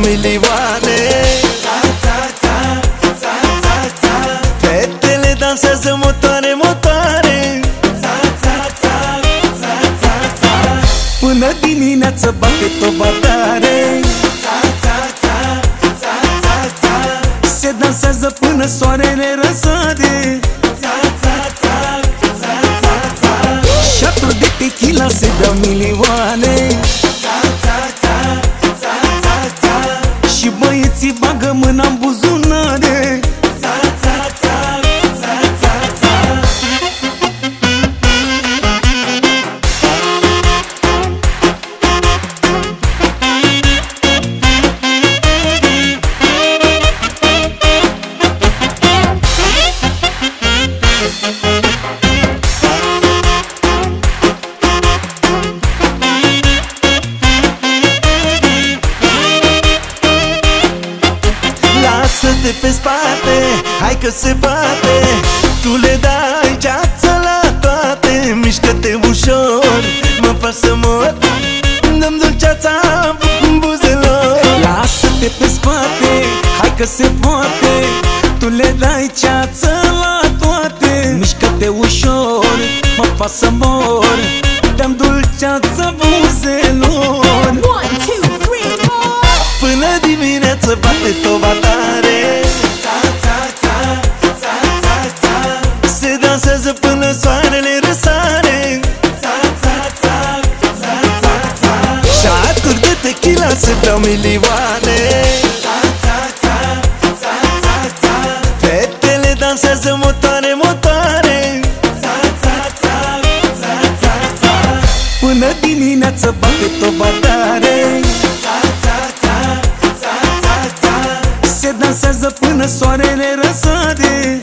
milioane. Fetele dansează motoare, motoare. Până dimineață bate toba tare. Se dansează până soarele răsare. Șaturi de tequila se dau milioane. Și băieții bagă mâna în buzunare. Lasă-te pe spate, hai că se bate. Tu le dai ceață la toate. Mișcă-te ușor, mă faci să mor. Dă-mi dulceața în buzelor. Lasă-te pe spate, hai că se poate. Tu le dai ceață la toate. Mișcă-te ușor, mă faci să mor. Dă-mi dulceața buzelor. 1, 2, 3, 4. Până dimineață bate toba tare. Se dansează până soarele răsare. Șaturi de tequila se beau milioane. Fetele dansează motoare, motoare. Până dimineață bate toba tare. Se dansează până soarele răsare.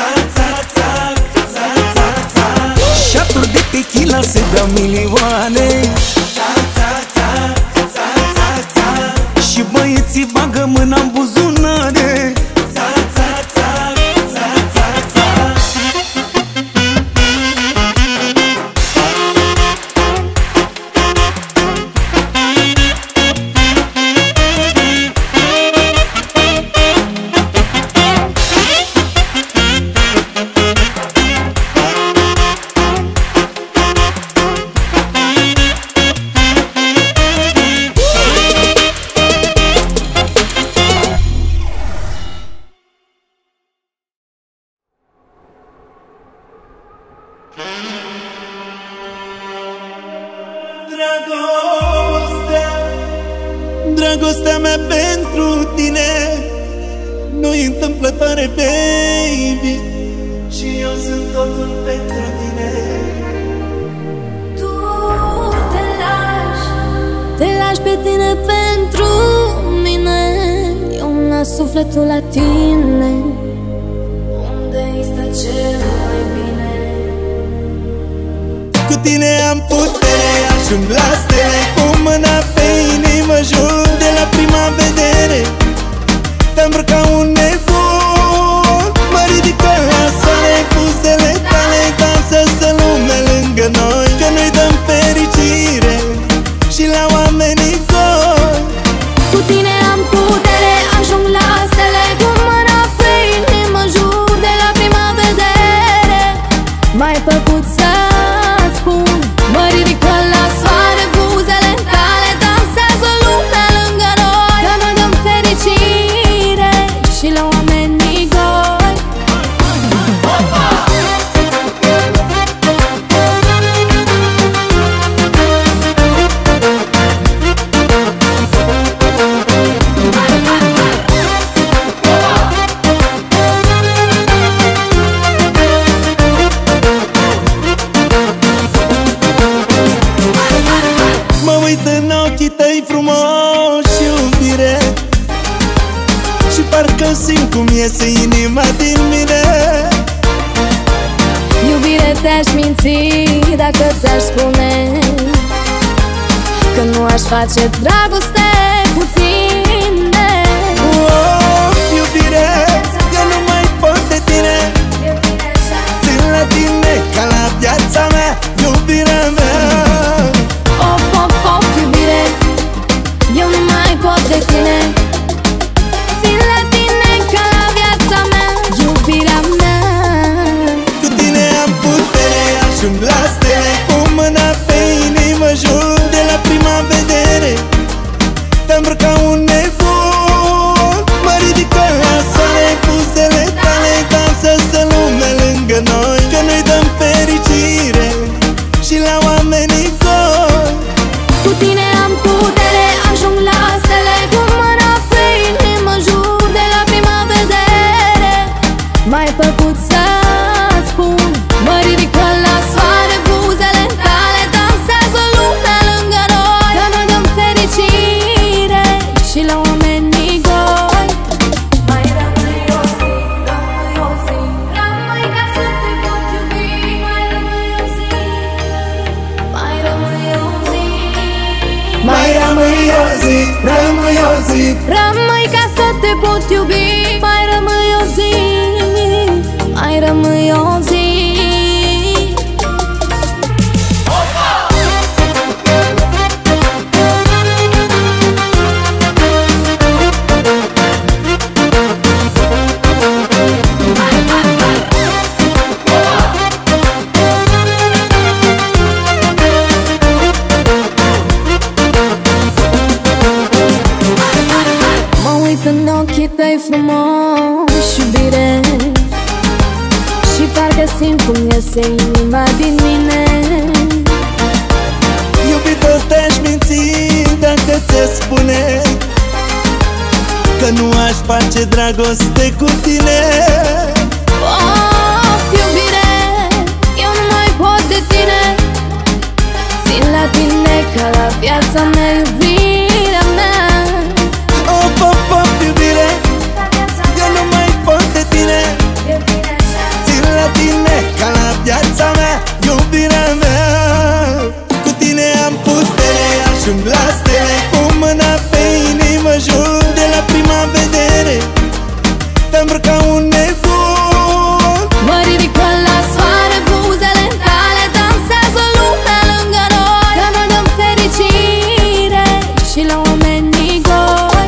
Șaturi de tequila se beau milioane. Și băieții bagă mâna în buzunare. Dragostea mea pentru tine nu-i întâmplătoare, baby. Și eu sunt totul pentru tine. Tu te lași pe tine pentru mine. Eu îmi las sufletul la tine. Unde este cel mai bine? Cu tine am putere, ajung la stele. Cu mâna pe inimă jur. De la prima vedere te-am îmbrăcat un nebun. Mă ridică la soare, buzele tale dansează lumea lângă noi. Că noi dăm fericire și la oamenii goi. Cu tine am putere, ajung la stele. Cu mâna pe inimă jur. De la prima vedere m-ai făcut să-ți spun. Mă ridică la soare, buzele tale dansează lumea lângă noi. Că noi dăm fericire și la oamenii goi. Mă uit în ochii tăi frumoși, iubire, și parcă simt cum iese inima din mine. Iubire, te-aș minți dacă ți-aș spune că nu aș face dragoste cu tine. Oh, iubire, eu nu mai pot de tine. Țin la tine ca la viața mea, iubirea mea. Of, of, of, iubire, eu nu mai pot de tine. îmbrăca un nebun. Mă ridică la soare, buzele tale dansează lumea lângă noi, că noi dăm fericire și la oamenii goi. Cu tine am putere, ajung la stele, cu mâna pe inimă jur de la prima vedere. M-ai făcut să-ți spun, mă ridică la soare, buzele tale dansează lumea lângă noi, că noi dăm fericire și la oamenii goi. Mai rămâi o zi, rămâi o zi, rămâi ca să te pot iubi. Mai rămâi o zi, mai rămâi o zi, Mai rămâi o zi, rămâi o zi, rămâi ca să te pot iubi. Mai rămâi o zi, mai rămâi o zi. Mă uit în ochii tăi frumoși, iubire, și parcă simt cum iese inima din mine. iubito, te-aș minți dacă ți-aș spune că nu aș face dragoste cu tine. Of, iubire, eu nu mai pot de tine. Țin la tine ca la viața mea, iubirea mea. Of, of, of, iubire, eu nu mai pot de tine. Țin la tine ca la viața mea, iubirea mea. Cu tine am putere, ajung la stele, cu mâna pe inimă jur de la prima vedere. Te îmbrăca un nebun. Mă ridică la soare, buzele tale dansează lumea lângă noi, că noi dăm fericire și la oamenii goi.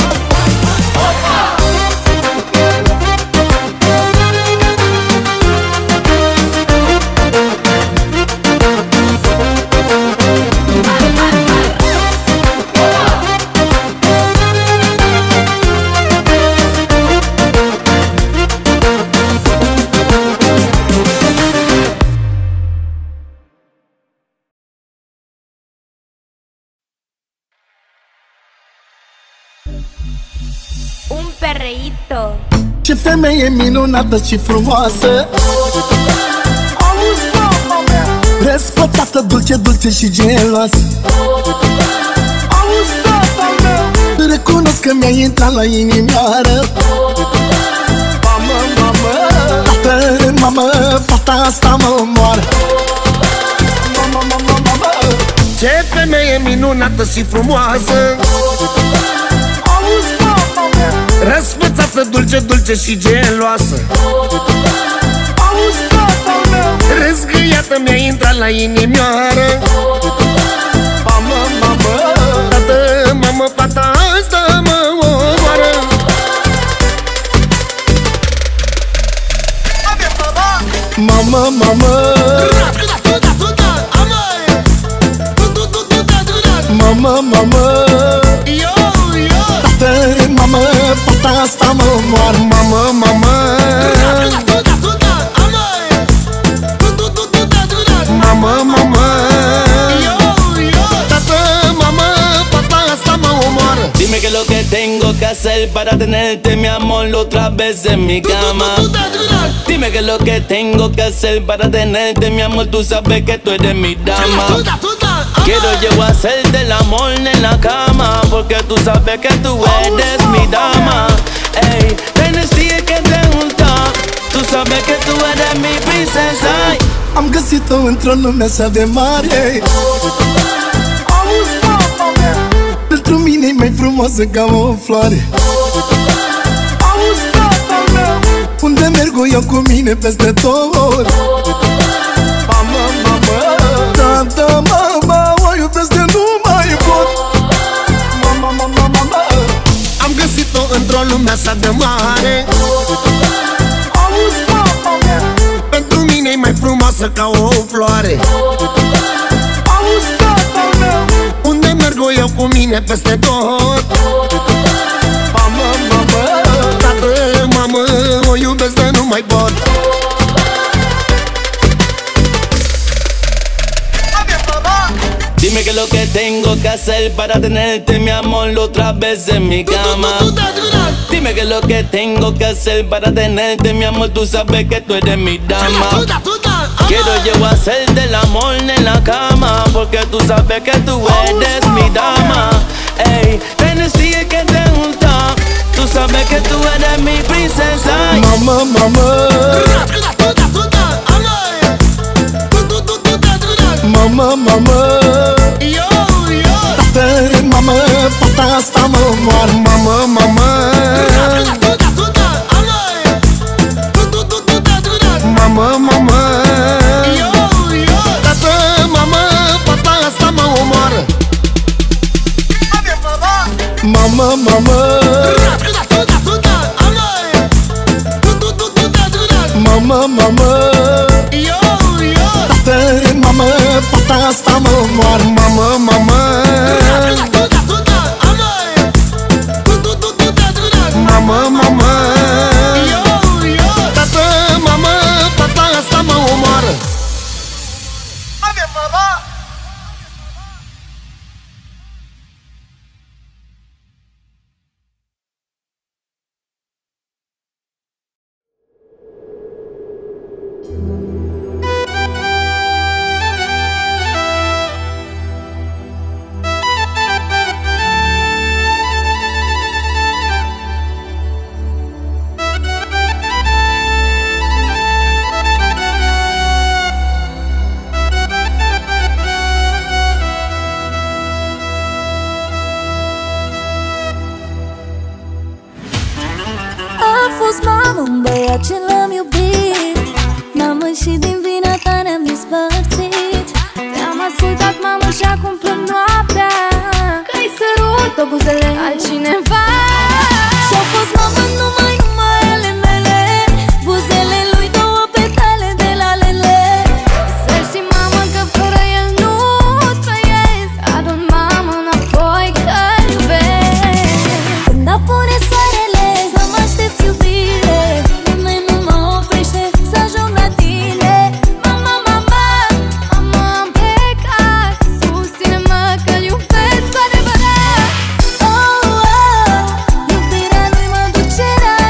Un perreíto. Ce femeie minunată și frumoasă, auzi, mama mea, răsfățată, dulce, dulce și geloasă. Auzi, tata meu, recunosc că mi-a intrat la inimioară. Mamă, mamă, tată, mamă, fata asta mă omoară. Mamă, mamă, mamă, ce femeie minunată și frumoasă, auzi, mama mea, răsfățată, dulce, dulce și geloasă. Auzi, tata meu, răzgâiată, mi-a intrat la inimioară. Mamă, mamă, tată, mamă, fata asta mă omoară. Mamă, mamă, mamă, mamă, tată, mamă, fata asta mă omoară. Mamă, mamă, mamă, mamă, tată, mamă, fata asta mă omoară. Dime que lo que tengo que hacer para tenerte, mi amor, otra vez en mi cama. Dime que lo que tengo que hacer para tenerte, mi amor, tú sabes que tú eres mi dama. Quiero yo hacerte el amor en la cama, porque tú sabes que tú eres mi dama. Ey, tienes que te gusta, tú sabes que tú eres mi princesa. Am găsit-o într-o lume așa de mare. Auzi, mama mea, pentru mine e mai frumoasă ca o floare. Auzi, tata meu, unde merg eu cu mine peste tot. Mamă, mamă, tata, mama, o iubesc de nu mai pot. Mama, mama, mama, am găsit-o într-o lume așa de mare. Auzi, mama mea, pentru mine e mai frumoasă ca o floare. Auzi, tata meu, unde merg eu cu mine mine peste tot. Mamă, mamă, tată, mamă, o iubesc de nu mai pot. Dime qué es lo que tengo que hacer para tenerte, mi amor, otra vez en mi cama. Dime qué es lo que tengo que hacer para tenerte, mi amor, tú sabes que tú eres mi dama. Quiero yo hacerte el amor en la cama, porque tú sabes que tú eres mi dama. Ey, Tennessee es que te gusta, tú sabes que tú eres mi princesa. Mamă, mamă, mamă, mamă, tată, mamă, fata asta mă omoară. Mamă, mamă, mamă, mamă, tată, mamă, fata asta mă omoară. Mamă, mamă, mamă, mamă, tată, mamă, fata asta mă omoară. Mamă, mamă, mamă, mamă, tată, mamă, fata asta mă omoară. A fost mamă un băiat ce l-am iubit, mamă, și din vina ta ne-am despărțit. Te-am ascultat, mamă, și acum plâng noaptea, că-i sărut pe buzele altcineva. Și-a fost mamă numai ale mele, buzele lui două petale de lalele. Să știi, mamă, că fără el nu trăiesc, adun mamă înapoi că-l iubesc. Când apune soarele, să mă aștepți iubire, nimeni nu mă oprește să ajung la tine. Mama, mama, mama, am plecat, susține-mă că-l iubesc cu adevărat. Oh, oh, iubirea lui mă duce la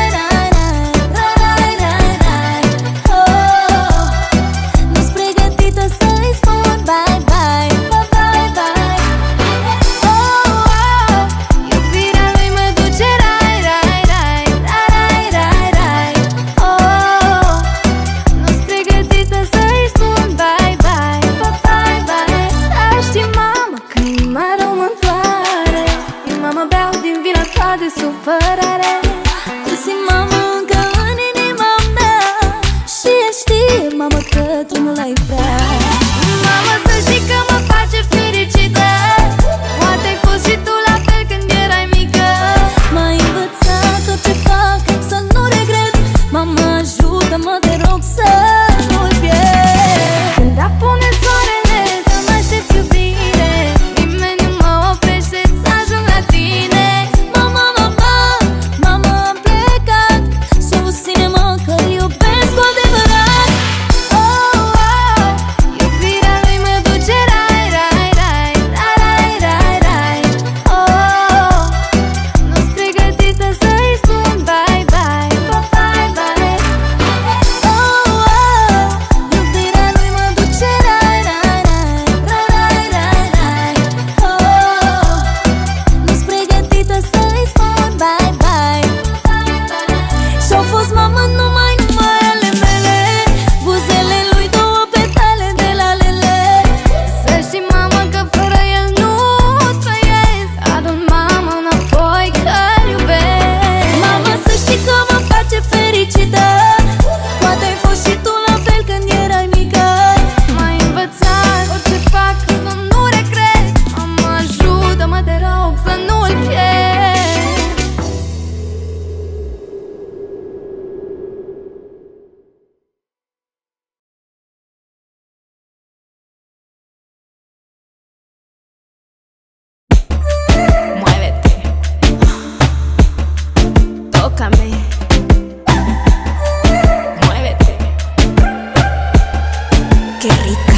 Qué rica.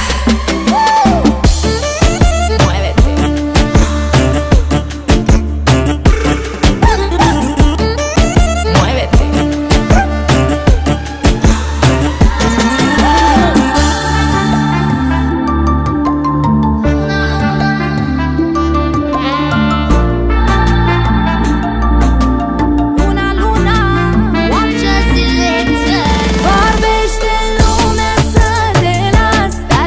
Muévete. Muévete. Una luna, orice silență. Vorbește lumea să te las, dar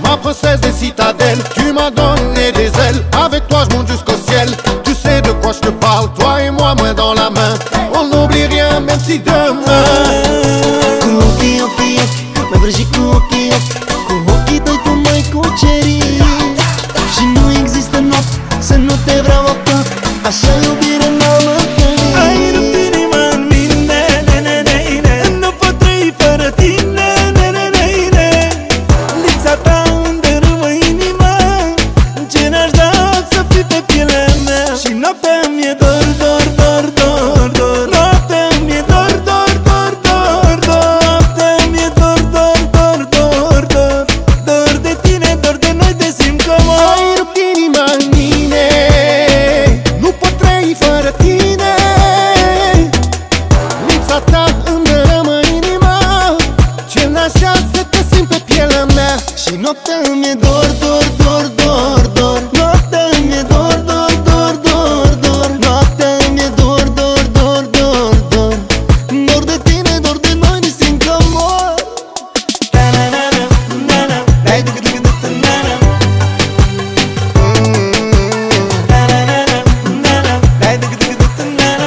ma princesse des citadelles. Tu m'as donné des ailes, avec toi je monte jusqu'au ciel. Tu sais de quoi je te parle, toi et moi, main dans la main. On n'oublie rien, même si demain. Cu ochii, ochii, ochi, mă vrei și cu ochii, ochi. Cu ochii tăi tu m-ai cucerit. Și nu există noapte să nu te vreau apăt. Așa iubire n-am întâlnit. Ai rupt inima în mine, ne-ne-ne-ne. Nu pot trăi fără tine, ne-ne-ne-ne. Lipsa ta îmi dărâmă inima. Ce n-aș da să fii pe pielea mea. Și noaptea mi-e dor, dor, dor, dor, dor. Noaptea mi-e dor, dor, dor, dor, dor. Noaptea mi-e dor, dor, dor, dor, dor. Dor de tine, dor de noi, de simt că mor. Ai rupt inima în mine, nu pot trăi fără tine. Lipsa ta îmi dărâmă inima. Ce n-așa să te simt pe pielea mea. Și noaptea mi-e dor, dor, dor, dor, dor. Noaptea mi-e dor, dor, dor, dor, dor. Noaptea mi-e dor, dor, dor, dor, dor. Dor de tine, dor de noi, ne simt că mor. Ta-na-na-na, na-na, dai duc-duc-duc-na-na. Ta-na-na-na, na-na, dai duc-duc-duc-na-na.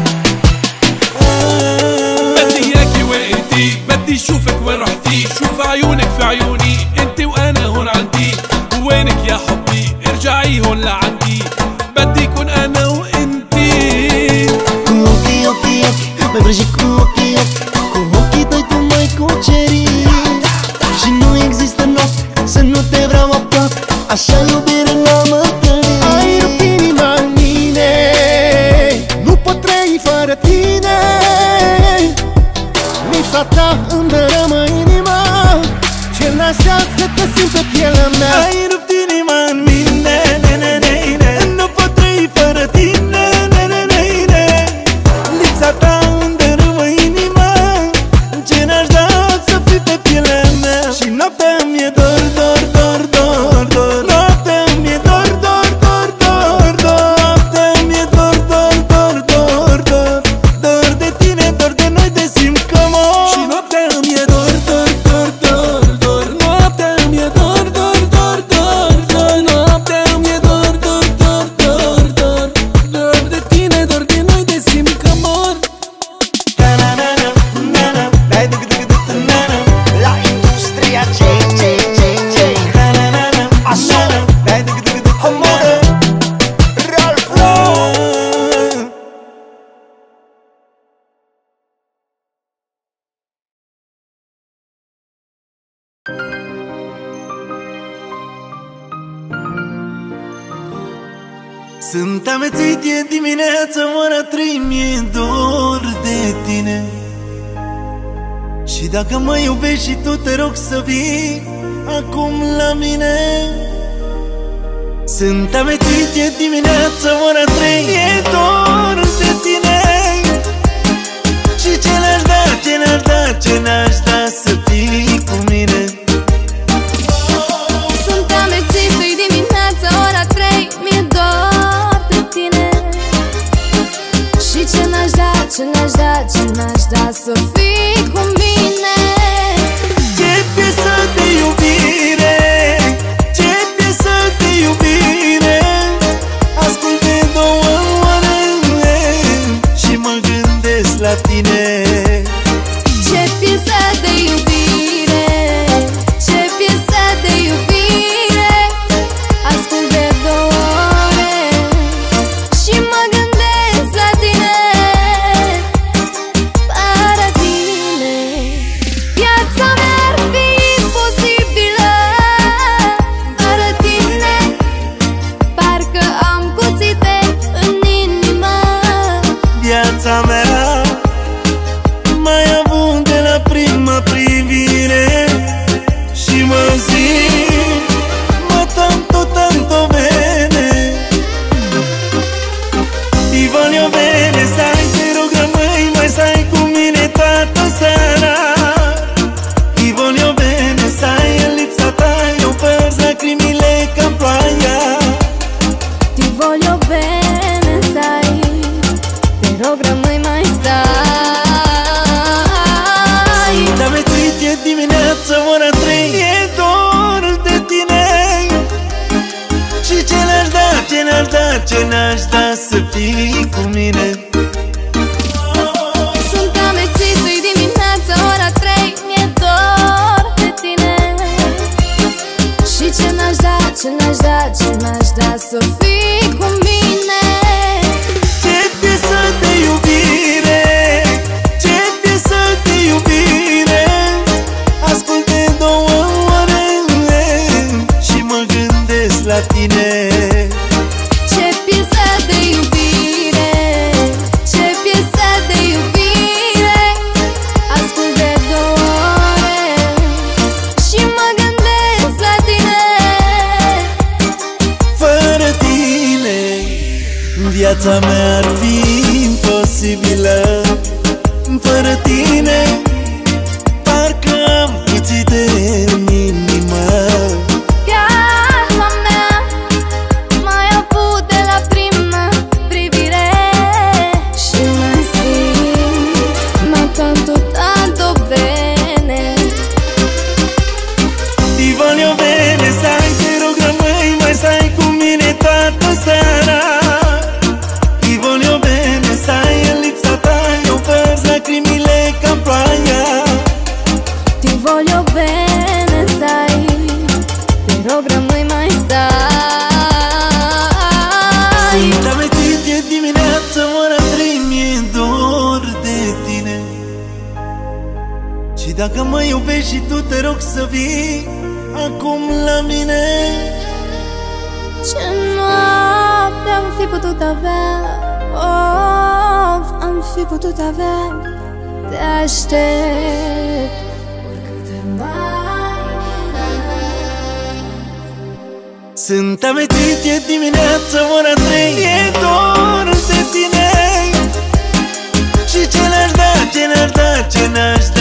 بدي اياكي وانتي، بدي اشوفك وين رحتي، شوف عيونك في عيوني، انت وانا هون عندي، وينك يا حبي، ارجعي هون لعندي، بدي كون انا وانتي. Cu ochii, ochii, ochi, mă vrei și cu ochii, ochi. Cu ochii tăi tu m-ai cucerit. Și nu există noapte să nu te vreau aproape. Așa iubire n-am întâlnit. Ai rupt inima în mine, nu pot trăi fără tine. Lipsa ta îmi dărâmă inima. Ce n-așa să te simt pe pielea mea. Ai rupt inima în mine, ne-ne-ne-ne. Nu pot trăi fără tine, ne-ne-ne-ne. Lipsa ta îmi dărâmă inima. Ce n-aș da să fii pe pielea mea. Și noaptea mi-e dor, dor, dor, dor, dor. Noaptea mi-e dor, dor, dor, dor, dor. Noaptea mi-e dor, dor, dor, dor, dor. Dor de tine, dor de noi, de simt că mor. Și noaptea mi-e dor, dor, dor, dor, dor. Noaptea mi-e dor, dor, dor, dor, dor. Noaptea mi-e dor, dor, dor, dor, dor. Dor de tine, dor de noi, de simt că mor. Ta-na-na-na, na-na, dai duc-duc-duc-na-na. La industria J. Ta-na-na-na, na-na, dai duc-duc-duc-na-na. Ralph Flow. Sunt amețit, e dimineața, ora 3, mi-e dor de tine. Și dacă mă iubești și tu, te rog să vii acum la mine. Sunt amețit, e dimineața, ora 3, mi-e dor de tine. Și ce n-aș da, ce n-aș da, ce n-aș da să fii cu mine. Sunt amețit, e dimineața, ora 3, mi-e dor de tine. Și ce n-aș da, ce n-aș da, ce n-aș da să fii cu mine. Ce piesă de iubire, ce piesă de iubire. Ascult de 2 ore și mă gândesc la tine. Ce piesă de iubire, ce piesă de iubire. Ascult de 2 ore și mă gândesc la tine. Fără tine viața mea ar fi imposibilă. Fără tine parcă am cuțite în inimă. Viața mea mai avut de la prima privire. Și mă zic, mă tanto, tanto bene. Ti voglio bene, sai, te rog rămâi, mai stai cu mine toată seara. Ti voglio bene, sai, în lipsa ta eu vărs lacrimile ca-n ploaia. Ti voglio bene, sai, te rog rămâi mai stai. Sunt amețit, e dimineața, ora 3, e dor de tine. ce n-aș da să fii cu mine. Sunt amețit, e dimineața, ora 3, mi-e dor de tine. Și ce n-aș da, ce n-aș da, ce n-aș da să fii cu mine. Ce piesă de iubire, ce piesă de iubire, ascult de 2 ore și mă gândesc la tine. Ce piesă de iubire, ce piesă de iubire, ascult de 2 ore și mă gândesc la tine. Fără tine viața mea ar fi imposibilă. Fără tine parcă am cuțite în inimă. Viața mea m-ai avut de la prima privire și mă simt, ma tanto, tanto bene. Ti voglio bene, sai, te rog rămâi, mai stai cu mine toată seara. Ti voglio bene, sai, în lipsa ta eu vărs lacrimile ca ploaia. Ti voglio bene, sai, te rog rămâi, mai stai. Sunt amețit, e dimineață, ora 3, mi-e dor de tine. Și dacă mă iubești și tu, te rog să vii acum la mine. Ce noapte am fi putut avea, oh, am fi putut avea. Te aștept oricât ar mai dura. Sunt amețit, e dimineață, ora 3, e dor de tine. Și ce n-aș da, ce n-aș da, ce n-aș da